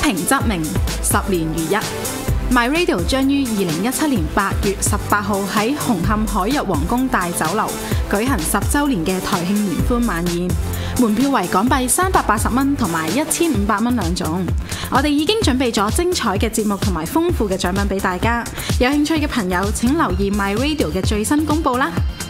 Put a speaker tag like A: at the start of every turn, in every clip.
A: 平則鳴，10年如一。My Radio 將於2017年8月18號喺紅磡海逸皇宮大酒樓舉行10週年嘅台慶聯歡晚宴，門票為港幣380蚊同埋1500蚊兩種。我哋已經準備咗精彩嘅節目同埋豐富嘅獎品俾大家，有興趣嘅朋友請留意 My Radio 嘅最新公佈啦。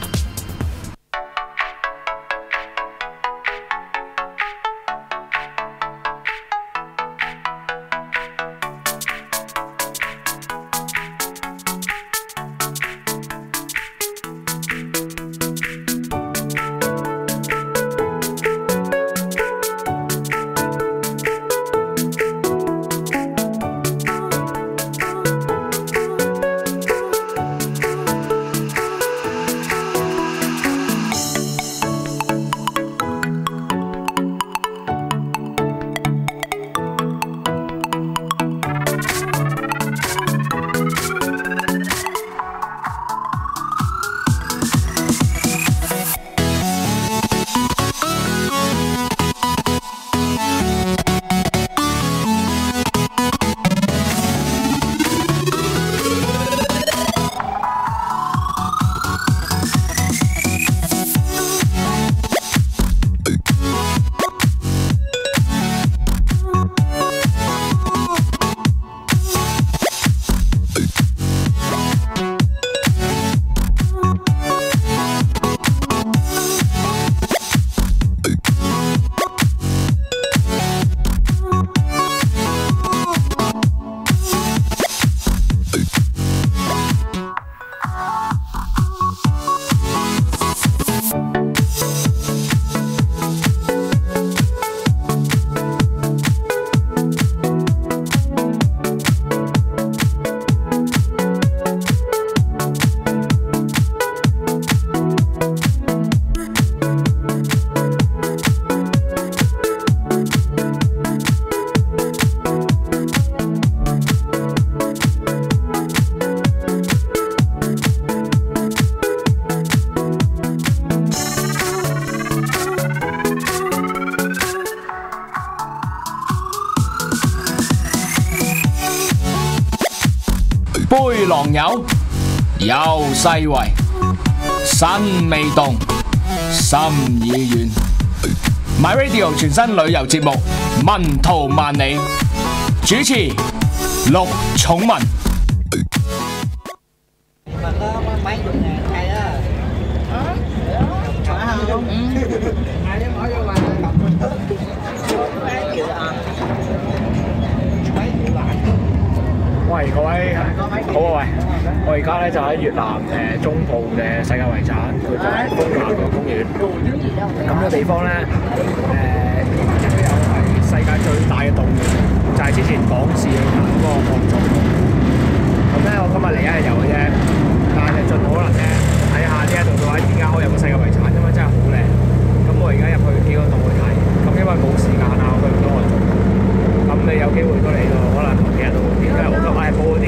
B: 杯狼友，有世圍，身未動，心已遠。My Radio 全新旅遊節目《文圖萬里》，主持陸寵文。
C: 喂，各位好啊！喂，我而家咧就喺越南中部嘅世界遺產，佢就係風雅個公園。咁嘅地方咧，亦都有係世界最大嘅動物，就係之前港視去行嗰個漢族。咁咧，我今日嚟一日遊嘅啫，但係盡可能咧睇下呢一度嘅話，點解可以有個世界遺產？因為真係好靚。咁我而家入去幾個度去睇，咁因為冇時間啊，我去唔到漢族。咁你有機會都嚟到，可能同幾日到點解？我今日係報嗰啲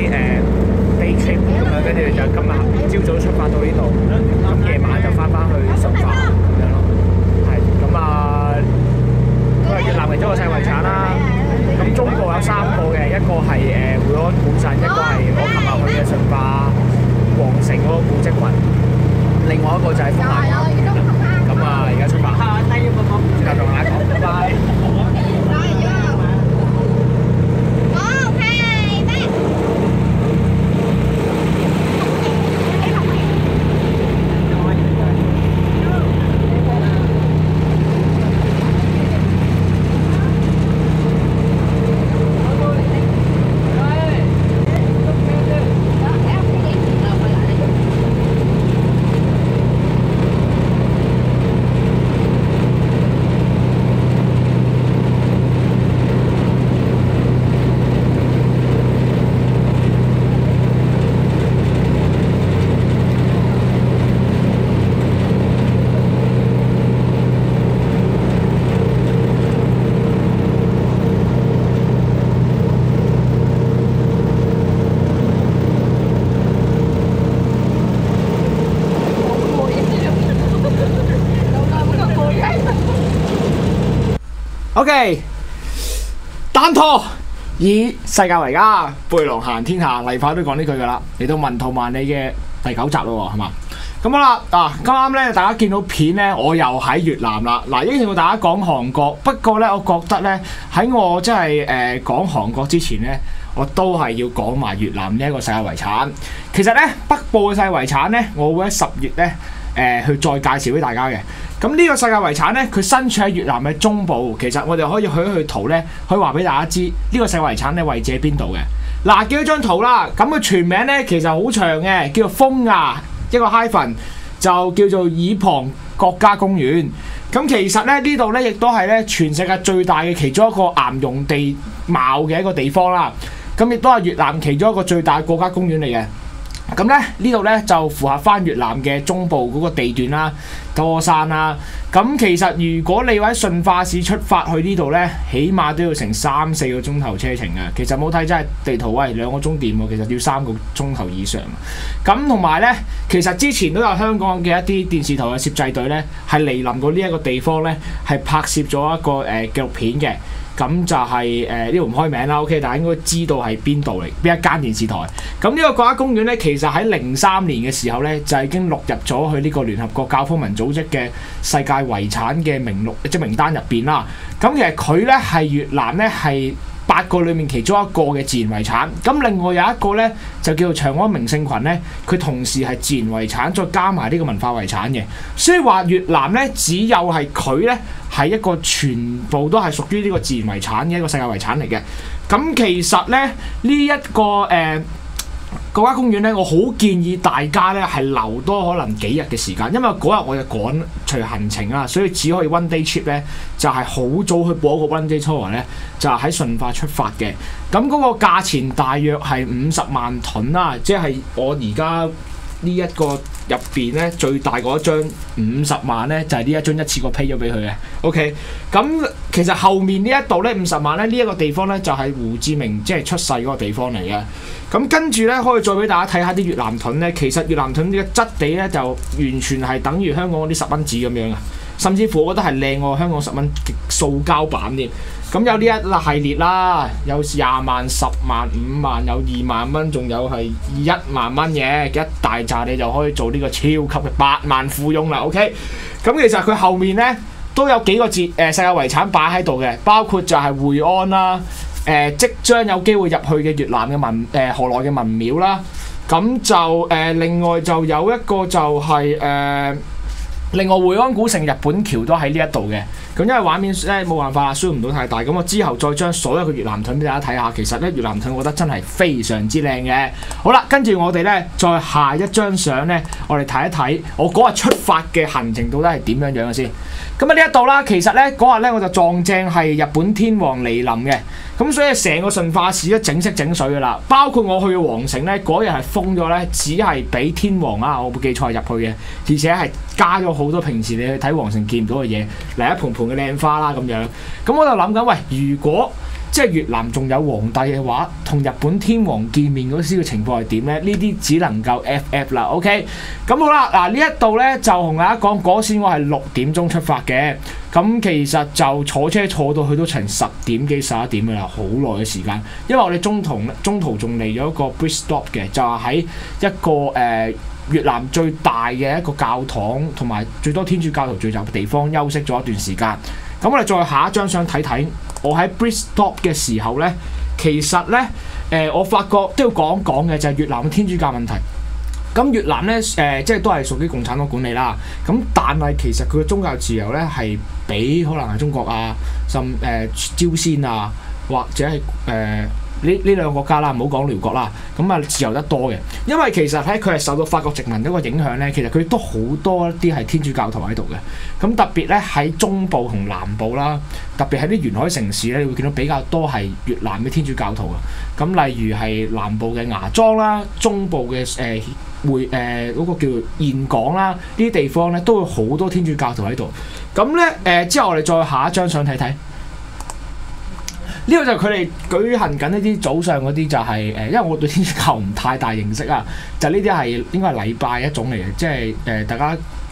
C: day trip 咁樣，跟住就今日朝早出發到呢度，咁夜晚就翻去順化咁樣咯。係咁啊，佢係越南其中一個世界遺產啦。咁中部有3個嘅，一個係會安古鎮，一個係我琴日去嘅順化皇城嗰個古蹟群，另外一個就係風雅公園。咁啊，而家出發，繼續同大家講，拜拜。
B: OK，單拖
C: 以世界為家，背囊行天下，例牌都講呢句噶啦。嚟到文圖萬里嘅第9集咯，係嘛？咁好啦，啱啱咧，大家見到片咧，我又喺越南啦。嗱，應承到大家講韓國，不過咧，我覺得咧喺我即係講韓國之前咧，我都係要講埋越南呢一個世界遺產。其實咧，北部嘅世界遺產咧，我會喺10月咧去再介紹俾大家嘅。咁呢個世界遺產咧，佢身處喺越南嘅中部。其實我哋可以去一去圖咧，可以話俾大家知呢個世界遺產咧位置喺邊度嘅。嗱，見到張圖啦，咁佢全名咧其實好長嘅，叫做風亞一個 hyphen 就叫做爾旁國家公園。咁其實咧呢度咧亦都係咧全世界最大嘅其中一個岩溶地貌嘅一個地方啦。咁亦都係越南其中一個最大嘅國家公園嚟嘅。咁咧呢度咧就符合翻越南嘅中部嗰個地段啦，多山啦。咁其實如果你喺順化市出發去呢度咧，起碼都要成3-4個鐘頭車程嘅。其實冇睇真係地圖，喂2個鐘掂喎，其實要3個鐘頭以上。咁同埋咧，其實之前都有香港嘅一啲電視台嘅攝製隊咧，係嚟臨過呢一個地方咧，係拍攝咗一個紀錄片嘅。咁就係呢度唔開名啦 ，OK， 大家應該知道係邊度嚟，邊一間電視台。咁呢個國家公園咧，其實喺03年嘅時候咧，就已經錄入咗去呢個聯合國教科文組織嘅世界遺產嘅名單入邊啦。咁其實佢咧係越南咧係8個裏面其中一個嘅自然遺產。咁另外有一個咧就叫做長安名勝群咧，佢同時係自然遺產，再加埋呢個文化遺產嘅。所以話越南咧只有係佢咧係一個全部都係屬於呢個自然遺產嘅一個世界遺產嚟嘅。咁其實咧呢一個國家公園咧，我好建議大家咧係留多可能幾日嘅時間，因為嗰日我就趕隨行程啊，所以只可以 one day trip 咧，就係好早去報一個 one day tour 咧，就係喺順化出發嘅。咁嗰個價錢大約係50萬盾啦，即係我而家呢一個入邊咧最大嗰張50萬咧，就係呢一張一次過 pay 咗俾佢嘅。OK， 咁其實後面呢一度咧50萬咧，呢一個地方咧就係胡志明即係出世嗰個地方嚟嘅。咁跟住咧，可以再俾大家睇下啲越南盾咧。其實越南盾嘅質地咧，就完全係等於香港嗰啲10蚊紙咁樣啊，甚至乎我覺得係靚過香港10蚊塑膠版添。咁有呢一系列啦，有20萬、10萬、5萬，有2萬蚊，仲有係1萬蚊嘅，一大扎你就可以做呢個超級嘅百萬富翁啦。OK， 咁其實佢後面咧都有幾個世界遺產擺喺度嘅，包括就係會安啦。即將有機會入去嘅越南嘅河內嘅文廟啦，咁就另外就有一個就係另外會安古城日本橋都喺呢一度嘅。咁因為畫面咧冇辦法，show唔到太大，咁我之後再將所有嘅越南盾俾大家睇下。其實咧越南盾我覺得真係非常之靚嘅。好啦，跟住我哋咧再下一張相咧，我哋睇一睇我嗰日出發嘅行程到底係點樣樣嘅先。咁啊呢一度啦，其實咧嗰日咧我就撞正係日本天皇嚟臨嘅，咁所以成個順化市都整色整水噶啦。包括我去嘅皇城咧，嗰日係封咗咧，只係俾天皇啊，我冇記錯入去嘅，而且係加咗好多平時你去睇皇城見唔到嘅嘢，嚟一盆盆嘅靚花啦咁樣。咁我就諗緊，喂，如果即係越南仲有皇帝嘅話，同日本天皇見面嗰時嘅情況係點咧？呢啲只能夠 FF 啦。OK， 咁好啦，嗱呢一度咧就同大家講，嗰時我係6點鐘出發嘅，咁其實就坐車坐到去都成10點幾11點嘅啦，好耐嘅時間。因為我哋中途仲嚟咗一個 bridge stop 嘅，就係喺一個越南最大嘅一個教堂同埋最多天主教徒聚集嘅地方休息咗一段時間。咁我哋再下一張相睇睇，我喺 bridge stop 嘅時候咧，其實咧我發覺都要講講嘅就係越南嘅天主教問題。咁越南咧即係都係屬於共產黨管理啦。咁但係其實佢嘅宗教自由咧係比可能係中國啊，甚朝鮮啊，或者係呢兩個國家啦，唔好講寮國啦，咁啊自由得多嘅。因為其實咧佢係受到法國殖民一個影響咧，其實佢都好多一啲係天主教徒喺度嘅。咁特別咧喺中部同南部啦，特別喺啲沿海城市咧，你會見到比較多係越南嘅天主教徒啊。咁例如係南部嘅芽莊啦，中部嘅嗰個叫峴港啦，呢啲地方咧都會好多天主教徒喺度。咁咧之後我哋再下一張相睇睇。呢個就係佢哋舉行緊一啲早上嗰啲就係因為我對天主教唔太大認識啊，就呢啲係應該係禮拜一種嚟嘅，即係大家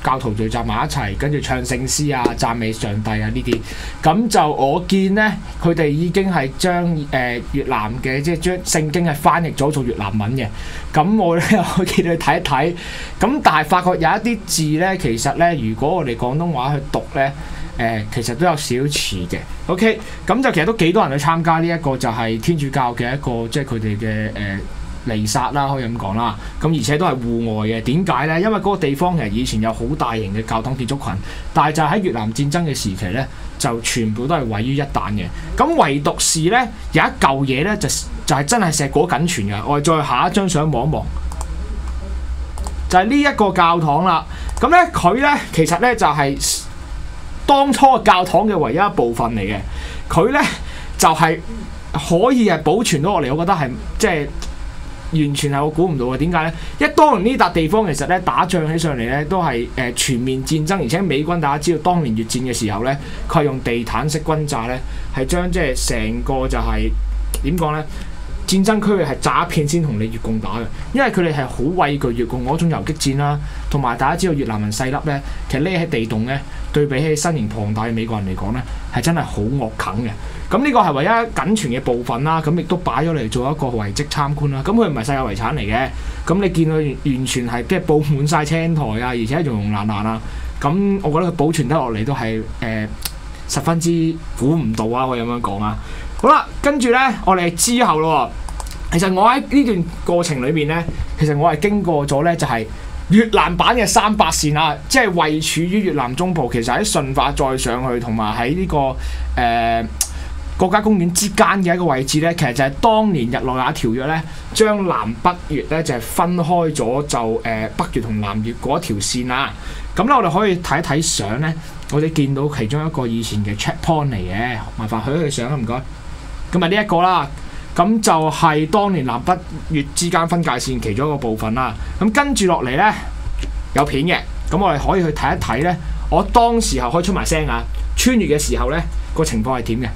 C: 教徒聚集埋一齊，跟住唱聖詩啊、讚美上帝啊呢啲。咁就我見咧，佢哋已經係將越南嘅即係將聖經係翻譯咗做越南文嘅。咁我咧可以見佢睇一睇。咁但係發覺有一啲字咧，其實咧，如果我哋廣東話去讀咧，其實都有少少似嘅。OK， 咁就其實都幾多人去參加呢一個就係天主教嘅一個即係佢哋嘅彌撒啦，可以咁講啦。咁而且都係戶外嘅。點解呢？因為嗰個地方其實以前有好大型嘅教堂建築群，但係就喺越南戰爭嘅時期呢，就全部都係毀於一旦嘅。咁唯獨是呢，有一嚿嘢呢，就係真係碩果僅存嘅。我哋再下一張相望一望，就係呢一個教堂啦。咁呢，佢呢，其實呢，就係當初教堂嘅唯一一部分嚟嘅。佢呢，就係可以係保存到落嚟，我覺得係即係。完全係我估唔到嘅，點解呢？因為當年呢笪地方其實咧打仗起上嚟咧都係全面戰爭，而且美軍大家知道當年越戰嘅時候咧，佢係用地毯式轟炸咧，係將即係成個就係點講呢？戰爭區域係炸一片先同你越共打嘅，因為佢哋係好畏懼越共嗰種游擊戰啦，同埋大家知道越南人細粒呢，其實匿喺地洞呢，對比起身形龐大嘅美國人嚟講呢，係真係好惡啃嘅。咁呢個係唯一僅存嘅部分啦，咁亦都擺咗嚟做一個遺跡參觀啦。咁佢唔係世界遺產嚟嘅，咁你見佢完全係即係佈滿晒青苔啊，而且融融爛爛啊。咁我覺得佢保存得落嚟都係十分之估唔到啊！可以咁樣講啊。好啦，跟住呢，我哋之後咯。其實我喺呢段過程裏面呢，其實我係經過咗呢，就係越南版嘅300線啊，即係位處於越南中部，其實喺順化再上去，同埋喺呢個國家公園之間嘅一個位置呢，其實就係當年日內瓦條約呢，將南北越呢就係分開咗，就北越同南越嗰條線啊。咁咧，我哋可以睇一睇相呢，我哋見到其中一個以前嘅 checkpoint 嚟嘅，麻煩許相啊，唔該。咁啊，呢一個啦。咁就係當年南北越之間分界線其中一個部分啦。咁跟住落嚟呢，有片嘅，咁我哋可以去睇一睇呢。我當時候可以出埋聲啊，穿越嘅時候呢，個情況係點嘅？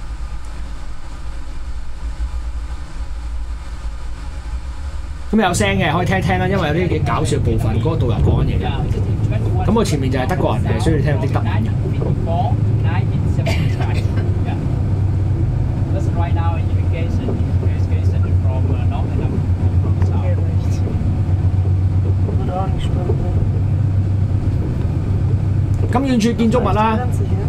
C: 咁有聲嘅，可以聽一聽啦，因為有啲幾搞笑嘅部分，嗰個導遊講緊嘢嘅。咁我前面就係德國人嘅，所以你聽到啲德文嘅。咁遠處建築物啦。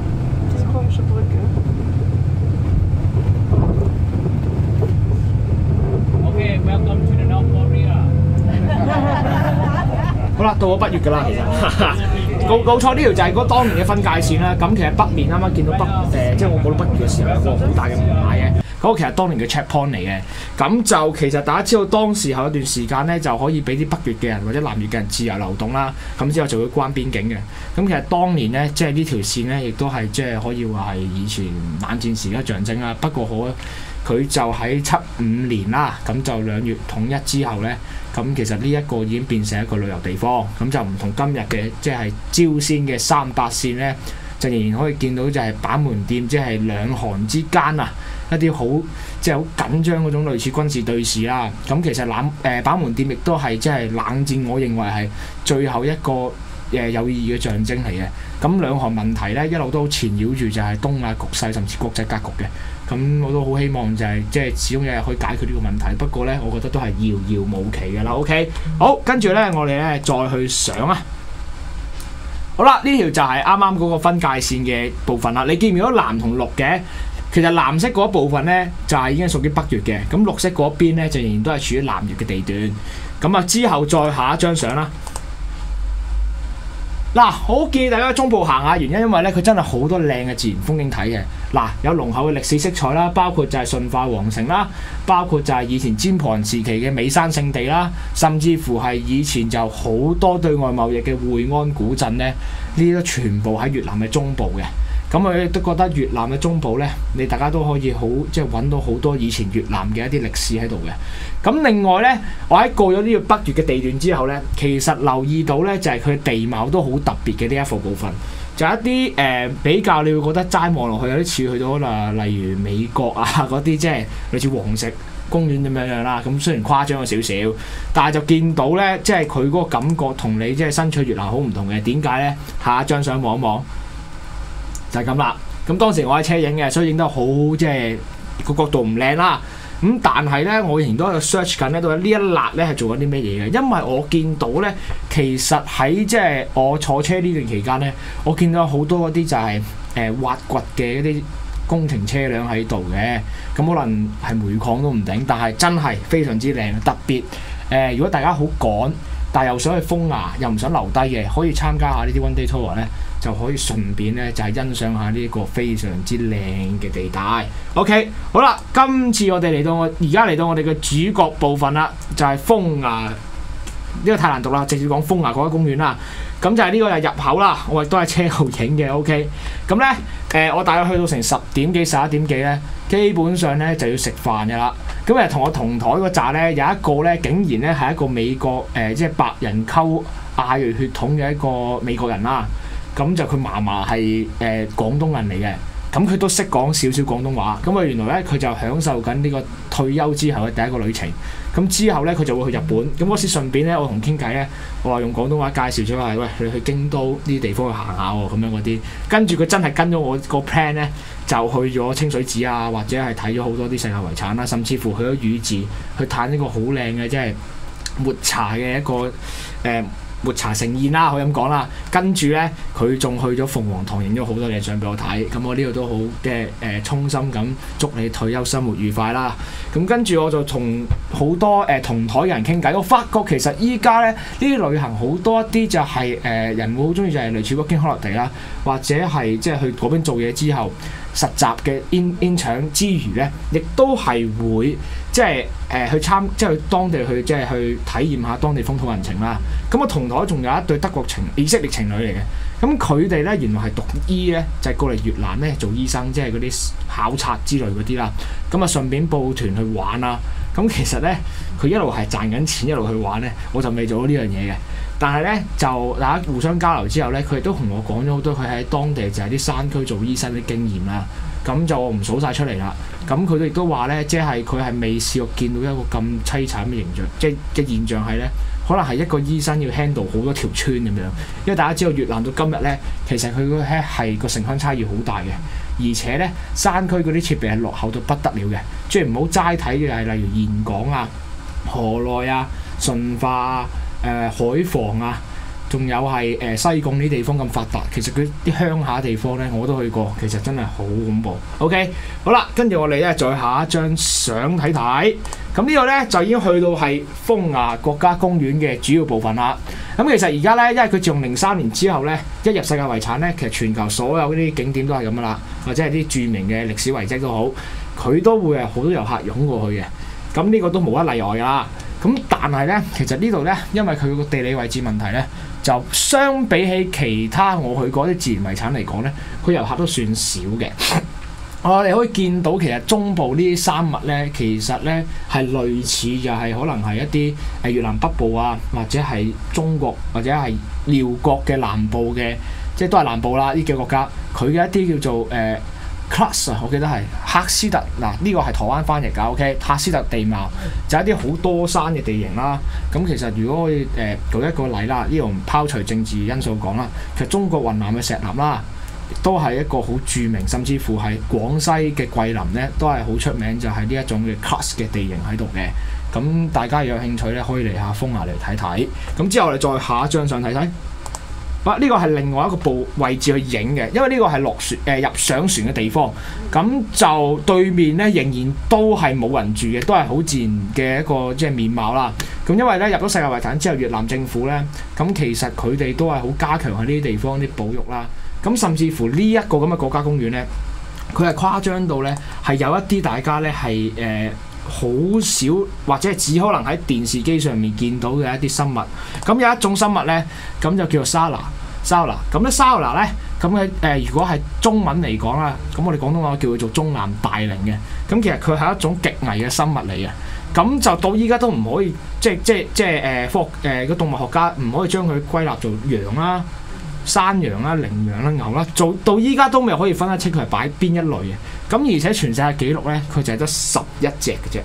C: 好啦，到咗北越㗎啦，其實冇錯，呢條就係嗰當年嘅分界線啦。咁其實北面啱啱見到即係我過到北越嘅時候有個好大嘅門牌嘅，嗰個其實當年嘅 checkpoint 嚟嘅。咁就其實大家知道當時候有段時間咧，就可以俾啲北越嘅人或者南越嘅人自由流動啦。咁之後就會關邊境嘅。咁其實當年咧，即係呢條線咧，亦都係即係可以話係以前冷戰時嘅象徵啦。不過佢就喺75年啦，咁就兩越統一之後咧，咁其實呢一個已經變成一個旅遊地方，咁就唔同今日嘅即係朝鮮嘅300線咧，就仍然可以見到就係板門店，即係兩韓之間啊一啲好即係好緊張嗰種類似軍事對峙啦。咁其實板門店亦都係即係冷戰，我認為係最後一個有意義嘅象徵嚟嘅。咁兩韓問題咧一路都纏繞住就係東亞局勢甚至國際格局嘅。咁我都好希望就係即係始終有日可以解決呢個問題。不過咧，我覺得都係遙遙無期嘅啦。OK， 好，跟住咧我哋咧再去上啊。好啦，呢條就係啱啱嗰個分界線嘅部分啦。你見唔見到藍同綠嘅？其實藍色嗰一部分咧就係已經屬於北越嘅，咁綠色嗰邊咧就仍然都係處於南越嘅地段。咁啊之後再下一張相啦。嗱，好建議大家中部行下，原因因為咧佢真係好多靚嘅自然風景睇嘅。嗱，有濃厚嘅歷史色彩啦，包括就係順化皇城啦，包括就係以前占婆人時期嘅美山聖地啦，甚至乎係以前就好多對外貿易嘅會安古鎮咧，呢啲都全部喺越南嘅中部嘅。咁我亦都覺得越南嘅中部呢，你大家都可以好即係揾到好多以前越南嘅一啲歷史喺度嘅。咁另外呢，我喺過咗呢個北越嘅地段之後呢，其實留意到呢，就係佢地貌都好特別嘅呢一部分，就一啲比較你會覺得齋望落去有啲似去到例如美國啊嗰啲即係類似公園咁樣啦。咁雖然誇張咗少少，但係就見到咧，即係佢嗰個感覺同你即係身處越南好唔同嘅。點解咧？下一張相望一望，就係咁啦。咁當時我喺車影嘅，所以影得好即係個角度唔靚啦。咁但係咧，我仍然都喺度 search 緊咧，到底呢一辣咧係做緊啲咩嘢嘅？因為我見到咧，其實喺即係我坐車呢段期間咧，我見到好多嗰啲就係挖掘嘅嗰啲工程車輛喺度嘅。咁可能係煤礦都唔定，但係真係非常之靚。特別如果大家好趕，但係又想去風牙，又唔想留低嘅，可以參加下呢啲 one day tour 咧。就可以順便咧，就係欣賞下呢個非常之靚嘅地帶。OK， 好啦，今次我哋而家嚟到我哋嘅主角部分啦，就係風牙。呢個太難讀啦，直接講風牙國家公園啦。咁就係呢個係入口啦，我亦都係車後影嘅。OK， 咁咧我大概去到成10點幾、11點幾咧，基本上咧就要食飯嘅啦。咁同我同台嗰紮咧有一個咧，竟然咧係一個美國即係白人溝亞裔血統嘅一個美國人啦。咁就佢嫲嫲係廣東人嚟嘅，咁佢都識講少少廣東話。咁啊原來咧佢就享受緊呢個退休之後嘅第一個旅程。咁之後咧佢就會去日本。咁嗰時順便咧我同傾偈咧，我話用廣東話介紹咗係喂，你去京都呢啲地方去行下喎，咁樣嗰啲。跟住佢真係跟咗我個 plan 咧，就去咗清水寺啊，或者係睇咗好多啲世界遺產啦，甚至乎去咗宇治去嘆呢個好靚嘅即係抹茶嘅一個抹茶盛宴啦，可以咁講啦。跟住咧，佢仲去咗鳳凰堂影咗好多嘢相俾我睇。咁我呢度都好嘅衷心咁祝你退休生活愉快啦。咁跟住我就同好多同台嘅人傾偈，我發覺其實依家咧呢啲旅行好多一啲就係人會好中意就係類似 working holiday啦，或者係即係去嗰邊做嘢之後實習嘅 intern 之餘咧，亦都係會即係去去當地去即係去體驗下當地風土人情啦。咁我同台仲有一對德國以色列情侶嚟嘅。咁佢哋咧原來係讀醫咧，就係過嚟越南咧做醫生，即係嗰啲考察之類嗰啲啦。咁啊順便報團去玩啦。咁其實咧佢一路係賺緊錢，一路去玩咧，我就未做到呢樣嘢嘅。但係咧就大家互相交流之後咧，佢亦都同我講咗好多佢喺當地就係啲山區做醫生啲經驗啦。咁就我唔數晒出嚟啦。咁佢哋亦都話咧，即係佢係未試過見到一個咁凄慘嘅形象，即係嘅現象係咧。可能係一個醫生要 handle 好多條村咁樣，因為大家知道越南到今日咧，其實佢個係個城鄉差異好大嘅，而且咧山區嗰啲設備係落後到不得了嘅，即係唔好齋睇嘅係例如峴港啊、河內啊、順化啊、海防啊，仲有係西貢呢啲地方咁發達，其實佢啲鄉下地方咧我都去過，其實真係好恐怖。OK， 好啦，跟住我哋咧再下一張相睇睇。咁呢個咧就已經去到係風牙國家公園嘅主要部分啦。咁其實而家咧，因為佢自從03年之後咧，一入世界遺產咧，其實全球所有呢啲景點都係咁噶啦，或者係啲著名嘅歷史遺跡都好，佢都會係好多遊客湧過去嘅。咁呢個都無一例外㗎啦。咁但係咧，其實呢度咧，因為佢個地理位置問題咧，就相比起其他我去過啲自然遺產嚟講咧，佢遊客都算少嘅。我哋可以見到其實中部呢啲山脈咧，其實咧係類似就係可能係一啲越南北部啊，或者係中國或者係寮國嘅南部嘅，即係都係南部啦呢幾個國家，佢嘅一啲叫做Khas 我記得係喀斯特嗱，呢個係台灣翻譯㗎 ，OK， 喀斯特地貌就係一啲好多山嘅地形啦。咁其實如果可以舉一個例啦，呢度唔拋除政治因素講啦，其實中國雲南嘅石南啦，都係一個好著名，甚至乎係廣西嘅桂林咧，都係好出名，就係呢一種嘅 Khas 嘅地形喺度嘅。咁大家有興趣咧，可以嚟下風牙嚟睇睇。咁之後我哋再下一張相睇睇。呢個係另外一個位置去影嘅，因為呢個係落船入上船嘅地方。咁就對面咧仍然都係冇人住嘅，都係好自然嘅一個即係面貌啦。咁因為咧入咗世界遺產之後，越南政府咧咁其實佢哋都係好加強喺呢啲地方啲保育啦。咁甚至乎呢一個咁嘅國家公園咧，佢係誇張到咧係有一啲大家咧係好少或者係只可能喺電視機上面見到嘅一啲生物。咁有一種生物咧，咁就叫做沙拿。咁咧沙拿咧，咁嘅如果係中文嚟講啦，咁我哋廣東話叫佢做中南大羚嘅。咁其實佢係一種極危嘅生物嚟嘅。咁就到依家都唔可以，即係科學個動物學家唔可以將佢歸納做羊啦、山羊啦、羚羊啦、牛啦，做到依家都未可以分得清佢係擺邊一類嘅。咁而且全世界紀錄咧，佢就係得11隻嘅啫。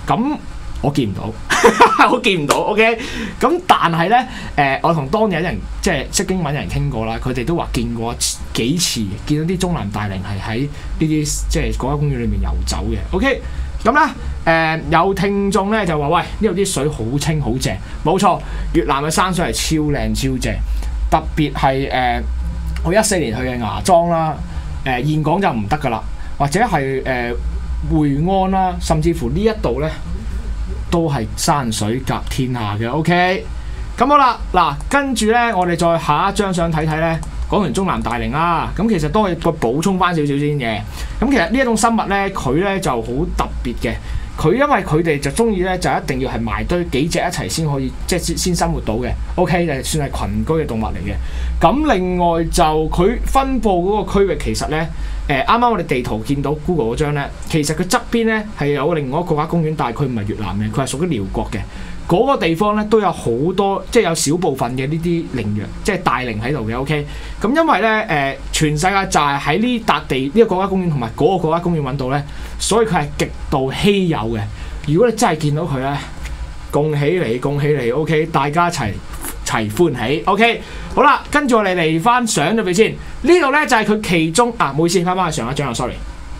C: 咁我見唔到，我見唔到。OK， 咁但係咧我同當地人即係識英文嘅人傾過啦，佢哋都話見過幾次，見到啲中南大羚係喺呢啲即係國家公園裏面遊走嘅。OK， 咁咧有聽眾咧就話喂，呢度啲水好清好正，冇錯，越南嘅山水係超靚超正，特別係我14年去嘅芽莊啦，峴港就唔得噶啦，或者係會安啦，甚至乎呢一度咧都係山水甲天下嘅。OK， 咁好啦，嗱跟住咧，我哋再下一張相睇睇咧。講完中南大羚啦，咁其實都可以再補充翻少少先嘅。咁其實呢一種生物咧，佢咧就好特別嘅。佢因為佢哋就中意咧，就一定要係埋堆幾隻一齊先可以，即係先生活到嘅。OK， 就算係群居嘅動物嚟嘅。咁另外就佢分佈嗰個區域其實咧，啱啱我哋地圖見到 Google 嗰張咧，其實佢側邊咧係有另外一個國家公園，但係佢唔係越南嘅，佢係屬於寮國嘅。嗰個地方咧都有好多，即係有少部分嘅呢啲羚羊，即係大羚喺度嘅。OK， 咁因為咧全世界就係喺呢笪地呢個國家公園同埋嗰個國家公園揾到咧，所以佢係極度稀有嘅。如果你真係見到佢咧，恭喜你，恭喜你 ！OK， 大家齊歡喜。OK， 好啦，跟住我哋嚟翻相入邊先。呢度咧就係佢其中唔好意思，翻去上一張啊 ，sorry。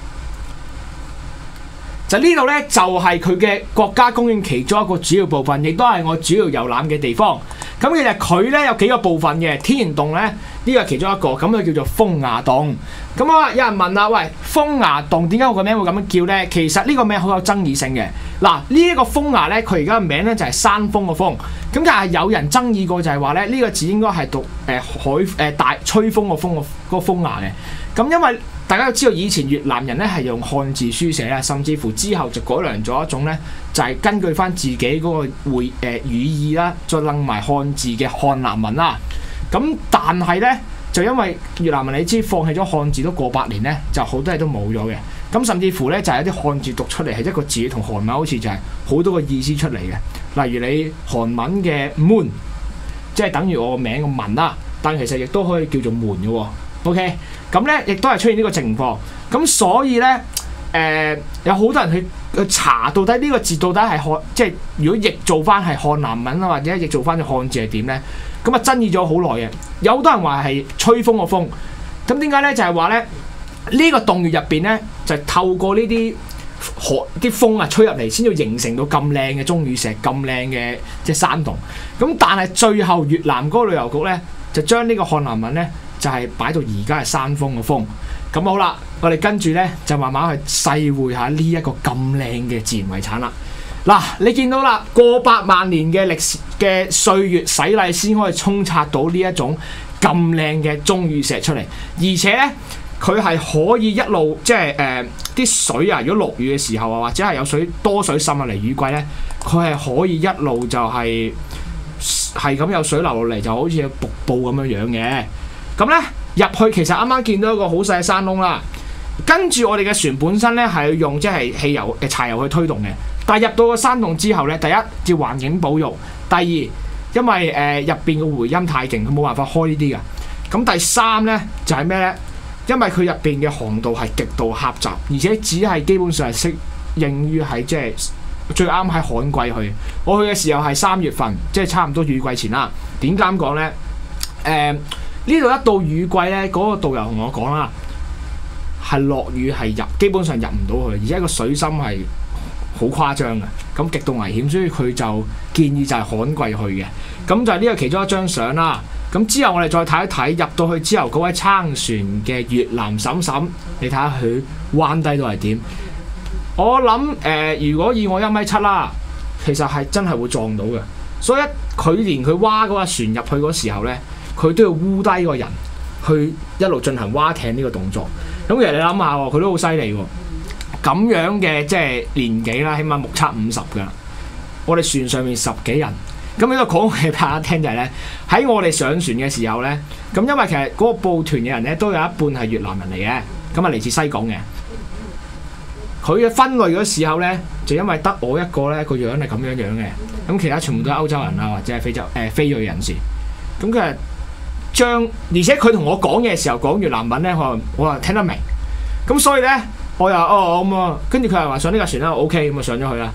C: 就呢度咧，就係佢嘅國家公園其中一個主要部分，亦都係我主要遊覽嘅地方。咁其實佢咧有幾個部分嘅，天然洞咧呢個係其中一個，咁就叫做風崖洞。咁有人問啦，喂，風崖洞點解我個名會咁樣叫咧？其實呢個名好有爭議性嘅。嗱，呢一個風崖咧，佢而家嘅名咧就係山峰個風。咁但係有人爭議過就係話咧，呢個字應該係讀大吹風個風個風崖嘅。咁因為大家都知道以前越南人咧係用漢字書寫啦，甚至乎之後就改良咗一種咧，就係根據翻自己嗰個語意啦，再楞埋漢字嘅漢南文啦。咁但係咧就因為越南人你知放棄咗漢字都過百年咧，就好多嘢都冇咗嘅。咁甚至乎咧就係一啲漢字讀出嚟係一個字同韓文好似就係好多個意思出嚟嘅。例如你韓文嘅 moon， 即係等於我個名個文啦，但其實亦都可以叫做門嘅喎。OK， 咁咧亦都係出現呢個情況，咁所以咧有好多人去查到底呢個字到底係漢，即係如果譯做翻係漢南文啊，或者譯做翻嘅漢字係點咧？咁啊爭議咗好耐嘅，有好多人話係吹風個風，咁點解咧？就係話咧呢個洞穴入邊咧就係透過呢啲風啊吹入嚟，先至形成到咁靚嘅鐘乳石，咁靚嘅即係山洞。咁但係最後越南嗰個旅遊局咧就將呢個漢南文咧就係擺到而家係山峰個峰。咁好啦，我哋跟住咧就慢慢去細會下呢一個咁靚嘅自然遺產啦。嗱，你見到啦，過百萬年嘅歷史嘅歲月洗禮先可以沖刷到呢一種咁靚嘅鐘乳石出嚟，而且咧佢係可以一路即係啲水啊，如果落雨嘅時候啊，或者係有多水滲入嚟雨季咧，佢係可以一路就係咁有水流落嚟，就好似有瀑布咁樣嘅。咁咧入去其實啱啱見到一個好細嘅山窿啦，跟住我哋嘅船本身咧係要用即係汽油柴油去推動嘅。但係入到個山洞之後咧，第一要環境保育，第二因為入邊嘅回音太勁，佢冇辦法開呢啲㗎。咁第三咧就係咩咧？因為佢入邊嘅航道係極度狹窄，而且只係基本上係適應於係即係最啱喺旱季去。我去嘅時候係3月份，即係差唔多雨季前啦。點解咁講咧？呢度一到雨季咧，嗰個導遊同我講啦，係落雨係基本上入唔到去，而且個水深係好誇張嘅，咁極度危險，所以佢就建議就係旱季去嘅。咁就係呢個其中一張相啦。咁之後我哋再睇一睇入到去之後嗰位撐船嘅越南嬸嬸，你睇下佢彎低到係點？我諗如果以我1.7米啦，其實係真係會撞到嘅。所以佢連佢划嗰架船入去嗰時候咧，佢都要烏低個人去一路進行划艇呢個動作。咁其實你諗下喎，佢都好犀利喎。咁樣嘅即係年紀啦，起碼目測50㗎。我哋船上面10幾人。咁呢個講嘅俾大家聽就係咧，喺我哋上船嘅時候咧，咁因為其實嗰個報團嘅人咧都有一半係越南人嚟嘅，咁啊嚟自西港嘅。佢嘅分類嗰時候咧，就因為得我一個咧個樣係咁樣嘅，咁其他全部都係歐洲人啊，或者係非裔人士。咁佢係而且佢同我講嘢嘅時候講越南文咧，我話聽得明。咁所以咧，我又咁啊，跟住佢又話上呢架船啦，OK，咁啊上咗去啦。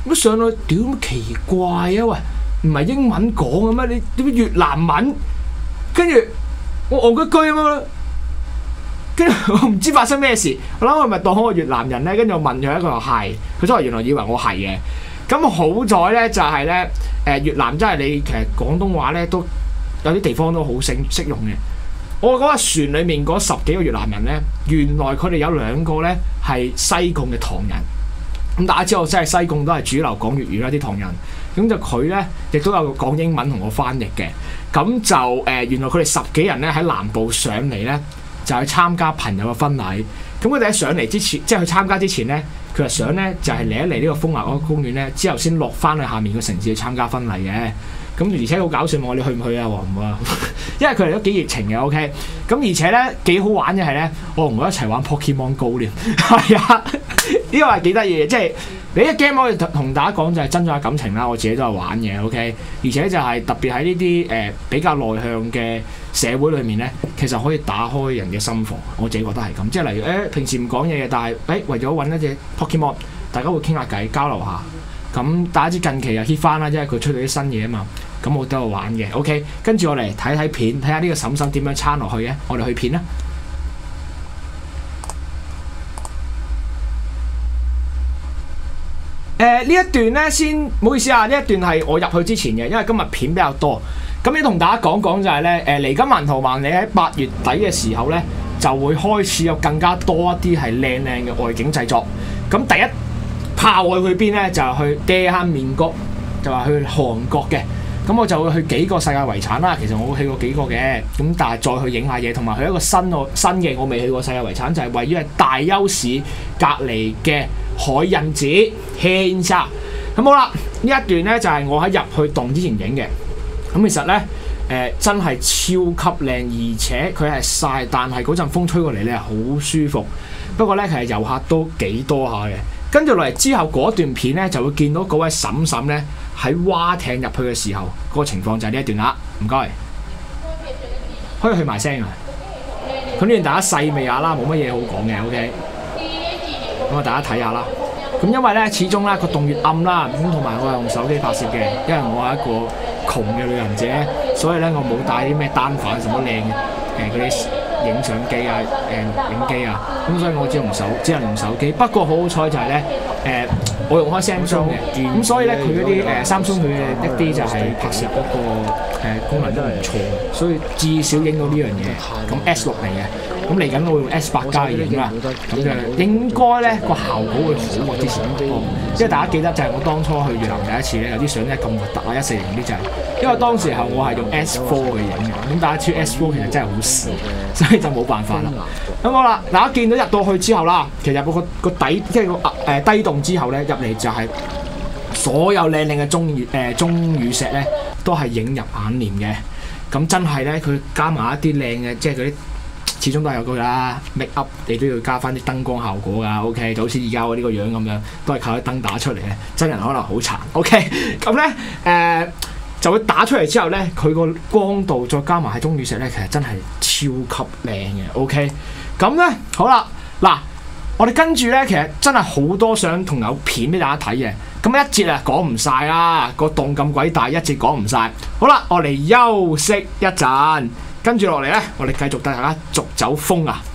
B: 咁上去屌奇怪啊喂，唔係英文講嘅咩？你點解越南文？跟住我戇居居咁樣，跟住我唔知發生咩事，我諗我咪當好個越南人咧，跟住我問佢，佢話係，佢真係原來以為我係嘅。咁好在咧就係咧越南真係你其實廣東話咧都有啲地方都好識用嘅。我嗰個船裡面嗰10幾個越南人咧，原來佢哋有2個咧係西貢嘅唐人。咁大家知道真係西貢都係主流講粵語啦，啲唐人。咁就佢咧亦都有講英文同我翻譯嘅。咁就原來佢哋10幾人咧喺南部上嚟咧，就去參加朋友嘅婚禮。咁佢哋喺上嚟之前，即係去參加之前咧，佢就想咧就係嚟一嚟呢個風華嗰個公園咧，之後先落翻去下面個城市去參加婚禮嘅。咁而且好搞笑，問我你去唔去啊？話唔啊，因為佢哋都幾熱情嘅。OK，咁而且咧幾好玩嘅係咧，我同佢一齊玩 Pokemon Go 添。係啊，呢個係幾得意嘅，即係你一 game 可以同大家講就係增進下感情啦。我自己都係玩嘅。OK，而且就係特別喺呢啲比較內向嘅社會裏面咧，其實可以打開人嘅心房。我自己覺得係咁，即係例如平時唔講嘢嘅，但係為咗揾一隻 Pokemon， 大家會傾下偈交流下。咁大家知近期又 hit 翻啦，因為佢出到啲新嘢啊嘛。咁我都有玩嘅 ，OK。跟住我嚟睇睇片，睇下呢個嬸嬸點樣撐落去嘅。我哋去片啦。呢一段呢，先唔好意思啊，呢一段係我入去之前嘅，因為今日片比較多。咁要同大家講講就係呢，嚟緊環圖萬里喺8月底嘅時候呢，就會開始有更加多一啲係靚嘅外景製作。咁第一炮我去邊呢？就係去爹坑面谷，就話去韓國嘅。咁我就會去幾個世界遺產啦。其實我去過幾個嘅，咁但係再去影下嘢，同埋去一個新嘅我未去過世界遺產，就係位於係大邱市隔離嘅海印寺慶沙。咁好啦，呢一段咧就係我喺入去洞之前影嘅。咁其實咧真係超級靚，而且佢係曬，但係嗰陣風吹過嚟咧好舒服。不過咧其實遊客都幾多下嘅。跟住落嚟之後嗰段片咧，就會見到嗰位嬸嬸咧喺蛙艇入去嘅時候，嗰個情況就係呢一段啦。唔該，可以去埋聲啊。咁呢段大家細味下啦，冇乜嘢好講嘅。OK，咁啊大家睇下啦。咁因為咧始終咧個洞越暗啦，咁同埋我係用手機拍攝嘅，因為我係一個窮嘅旅行者，所以咧我冇帶啲咩單反什麼靚嘅嗰啲影相機啊、影機啊，咁所以我只能用手機。不過好好彩就係咧我用開 Samsung 嘅，咁所以咧佢嗰啲Samsung 佢嘅一啲就係拍攝嗰個功能都唔錯，所以至少影到呢樣嘢。咁 S6嚟嘅，咁嚟緊我會用 S8 加去影啦，咁就應該咧個效果會好過之前好多。因為大家記得就係我當初去越南第一次咧，有啲相咧咁核突啊，140嗰啲就係，因為當時候我係用 S4 去影嘅，咁大家知 S4 其實真係好屎，所以就冇辦法啦。咁好啦，大家見到入到去之後啦，其實個底即係個低洞之後咧，入嚟就係所有靚嘅鐘乳石咧，都係映入眼簾嘅。咁真係咧，佢加埋一啲靚嘅，即係嗰啲始終都係有句啦 make up， 你都要加翻啲燈光效果㗎。OK， 就好似而家我呢個樣咁樣，都係靠啲燈打出嚟嘅，真人可能好殘。OK， 咁咧就會打出嚟之後咧，佢個光度再加埋係鐘乳石咧，其實真係超級靚嘅。OK， 咁咧好啦，嗱，我哋跟住咧，其實真係好多相同有片俾大家睇嘅。咁一節啊講唔晒啦，個洞咁鬼大，一節講唔晒。好啦，我哋休息一陣，跟住落嚟咧，我哋繼續帶大家逐走風啊！